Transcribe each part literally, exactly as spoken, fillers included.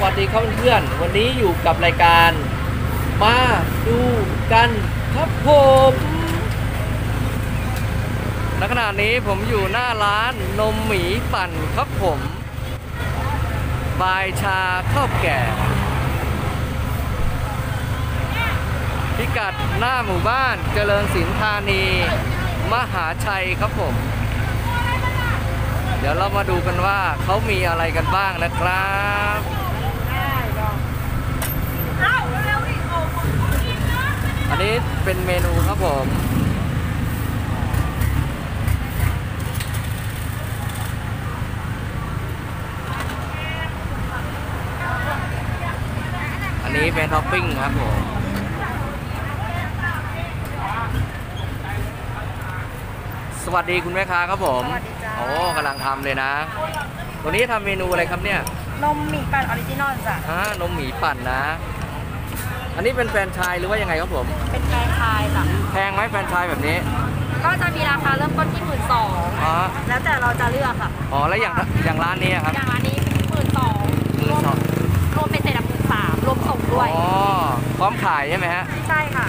วัสดีครับเพื่อนๆวันนี้อยู่กับรายการมาดูกันครับผมณขณะนี้ผมอยู่หน้าร้านนมหมีปั่นครับผมบายชาข้าวแก่พิกัดหน้าหมู่บ้านเจริญศิลป์ธานีมหาชัยครับผมเดี๋ยวเรามาดูกันว่าเขามีอะไรกันบ้างนะครับอันนี้เป็นเมนูครับผมอันนี้เป็นท็อปปิ้งครับผมสวัสดีคุณแม่ค้าครับผมโอ้กำลังทำเลยนะตัวนี้ทำเมนูอะไรครับเนี่ยนมหมี่ปั่นออริจินอลจ้ะอ่านมหมี่ปั่นนะอันนี้เป็นแฟรนไชส์หรือว่ายังไงครับผมเป็นแฟรนไชส์จ้ะแพงไหมแฟรนไชส์แบบนี้ก็จะมีราคาเริ่มต้นที่หมื่นสองอ๋อแล้วแต่เราจะเลือกค่ะอ๋อแล้วอย่างอย่างร้านนี้ครับอย่างร้านนี้หมื่นสองหมื่นสองรวมเป็นเศษหมื่นสามรวมส่งด้วยอ๋อพร้อมขายใช่ไหมฮะใช่ค่ะ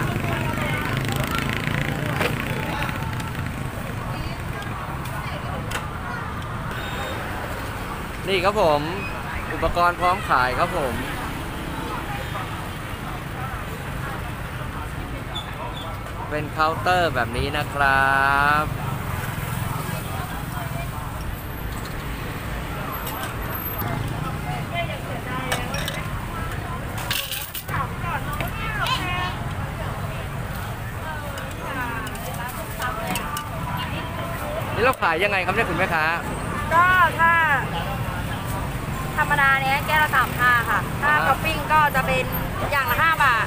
นี่ครับผมอุปกรณ์พร้อมขายครับผมเป็นเคาน์เตอร์แบบนี้นะครับนี่เราขายยังไงครับเนี่ยคุณแม่ค้าก็ถ้าธรรมดาเนี้ยแก้วละสามห้าค่ะถ้าท็อปปิ้งก็จะเป็นอย่างละห้าบาท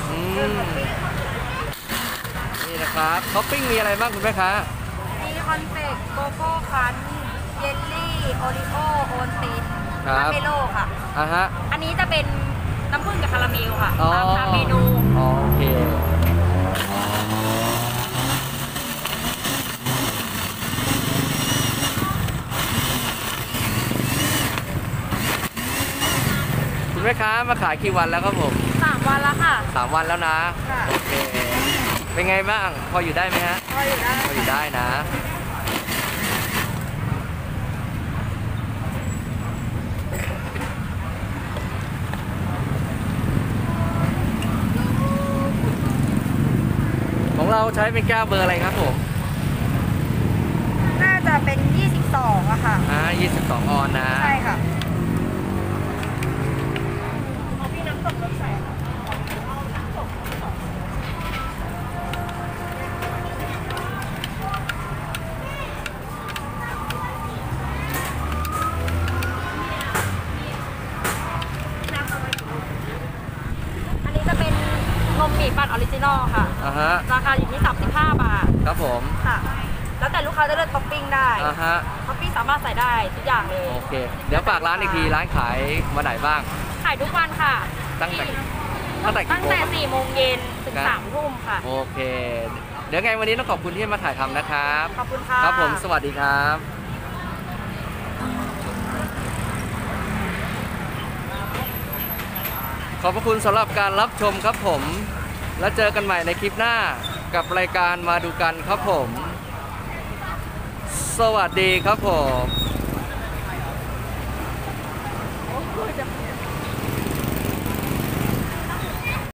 นี่นะครับท็อปปิ้งมีอะไรบ้างคุณแม่ค้ามีคอนเฟกต์โกโก้คันเยลลี่โอริโอโอนตินมาเมโลค่ะอ่าฮะอันนี้จะเป็นน้ำผึ้งกับคาราเมลค่ะตามตามเมนูโอเคคุณแม่ค้ามาขายกี่วันแล้วครับผมสามวันแล้วค่ะสามวันแล้วนะโอเคเป็นไงบ้างพออยู่ได้ไหมฮะพออยู่ได้พออยู่ได้นะของเราใช้เป็นแก้วเบอร์อะไรครับผมน่าจะเป็นยี่สิบสองอะค่ะอ่ายี่สิบสองออนนะใช่ค่ะนมหมี่ปั่นออริจินอลค่ะอ่าฮะราคาอยู่ที่สามสิบห้าบาทครับผมค่ะแล้วแต่ลูกค้าจะเลือกท็อปปิ้งได้อ่าฮะท็อปปิ้งสามารถใส่ได้ทุกอย่างเลยโอเคเดี๋ยวฝากร้านอีกทีร้านขายวันไหนบ้างขายทุกวันค่ะตั้งแต่ตั้งแต่ตั้งแต่สี่โมงเย็นถึงสามทุ่มค่ะโอเคเดี๋ยวไงวันนี้ต้องขอบคุณที่มาถ่ายทำนะครับขอบคุณค่ะครับผมสวัสดีครับขอบพระคุณสำหรับการรับชมครับผมแล้วเจอกันใหม่ในคลิปหน้ากับรายการมาดูกันครับผมสวัสดีครับผม